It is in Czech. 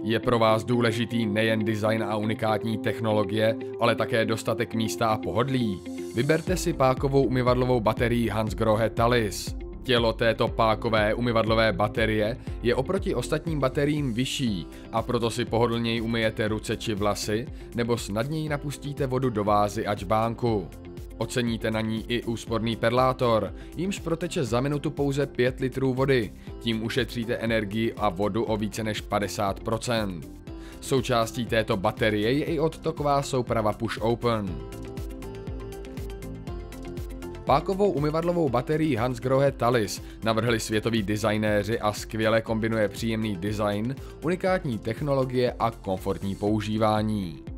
Je pro vás důležitý nejen design a unikátní technologie, ale také dostatek místa a pohodlí? Vyberte si pákovou umyvadlovou baterii Hansgrohe Talus. Tělo této pákové umyvadlové baterie je oproti ostatním bateriím vyšší a proto si pohodlněji umyjete ruce či vlasy nebo snadněji napustíte vodu do vázy a džbánku. Oceníte na ní i úsporný perlátor, jímž proteče za minutu pouze 5 litrů vody, tím ušetříte energii a vodu o více než 50%. Součástí této baterie je i odtoková souprava Push Open. Pákovou umyvadlovou baterii Hansgrohe Talus navrhli světoví designéři a skvěle kombinuje příjemný design, unikátní technologie a komfortní používání.